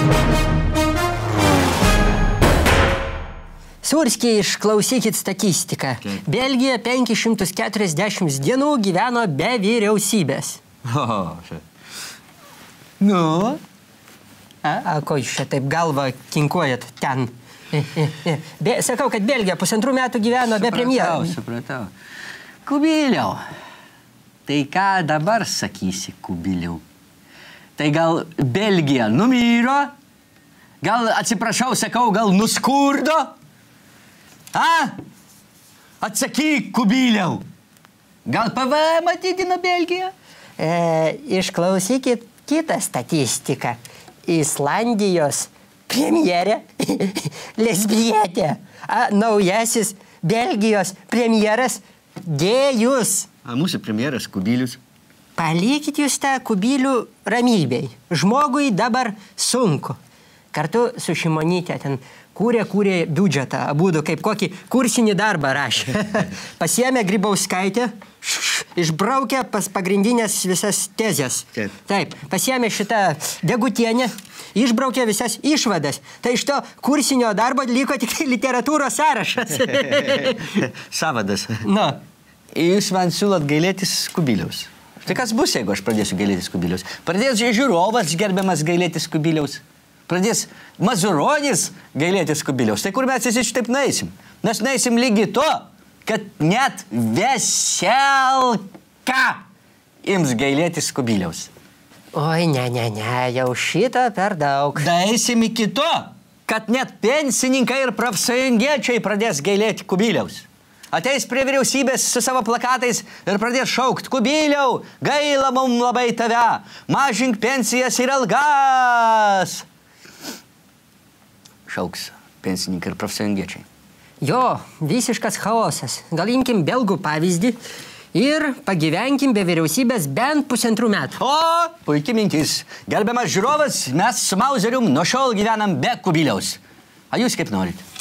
Surskiai, išklausykit statistiką. Belgija 540 dienų gyveno be vyriausybės. Nu? Ko jūs čia taip galvą kinkuojat ten? Sakau, kad Belgija 1,5 metų gyveno be premjero. Supratau. Kubiliau. Tai ką dabar sakysi, Kubiliau? Tai gal Belgija numyro? Gal, atsiprašau, sakau, gal nuskurdo? Atsakyk, Kubiliau. Gal PVM atidino Belgiją? Išklausykit kitą statistiką. Islandijos premjerė lesbietė. Naujasis Belgijos premjeras Gėjus. Mūsų premjeras Kubilius. Palikit jūs tą Kubilių ramybei. Žmogui dabar sunku. Kartu su Šimonytė ten kūrė biudžetą, abudu kaip kokį kursinį darbą rašė. Pasiėmė Grybauskaitę, išbraukė pas pagrindinės visas tezės. Taip, pasiėmė šitą Degutienę, išbraukė visas išvadas. Tai iš to kursinio darbo liko tik literatūros sąrašas. Savadas. Nu. Jūs man siūlot gailėtis Kubiliaus. Tai kas bus, jeigu aš pradėsiu gailėtis Kubiliaus? Pradės žiūrovas gerbiamas gailėtis Kubiliaus. Pradės Mazuronis gailėtis Kubiliaus. Tai kur mes visi šitaip nueisim? Mes nueisim lygi to, kad net Veselka ims gailėtis Kubiliaus. Oi, ne, jau šitą per daug. Daeisim iki to, kad net pensininkai ir profsąjungiečiai pradės gailėti Kubiliaus. Ateis prie vyriausybės su savo plakatais ir pradės šaukt: Kubiliau, gaila mum labai tave, mažink pensijas ir algas. Šauks pensininkai ir profsąjungiečiai. Jo, visiškas chaosas. Gal imkim belgų pavyzdį ir pagyvenkim be vyriausybės bent 1,5 metų. O, puikiai mintis. Gerbiamas žiūrovas, mes su Mauzerium nuo šiol gyvenam be Kubiliaus. A jūs kaip norit?